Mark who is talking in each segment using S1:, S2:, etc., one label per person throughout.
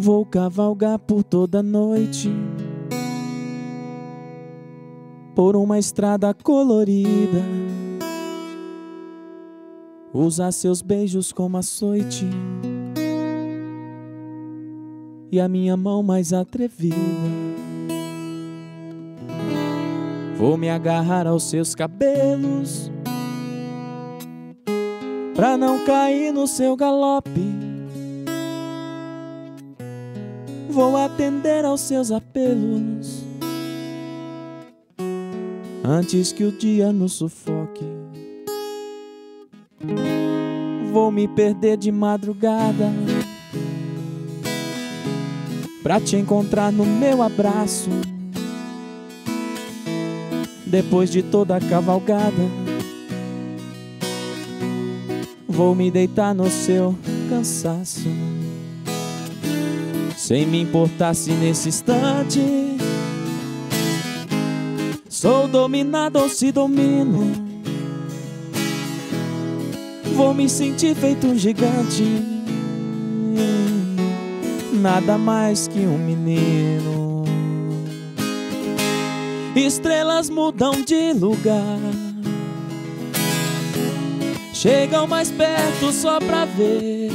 S1: Vou cavalgar por toda a noite, por uma estrada colorida, usar seus beijos como açoite e a minha mão mais atrevida. Vou me agarrar aos seus cabelos pra não cair no seu galope. Vou atender aos seus apelos antes que o dia nos sufoque. Vou me perder de madrugada pra te encontrar no meu abraço. Depois de toda a cavalgada, vou me deitar no seu cansaço, sem me importar se nesse instante sou dominado ou se domino. Vou me sentir feito um gigante, nada mais que um menino. Estrelas mudam de lugar, chegam mais perto só pra ver,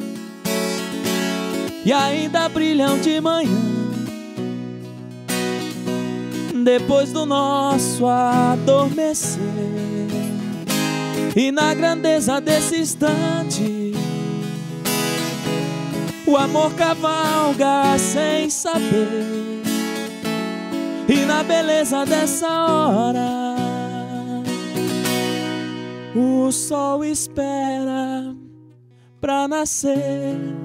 S1: e ainda brilham de manhã, depois do nosso adormecer. E na grandeza desse instante, o amor cavalga sem saber. E na beleza dessa hora, o sol espera pra nascer.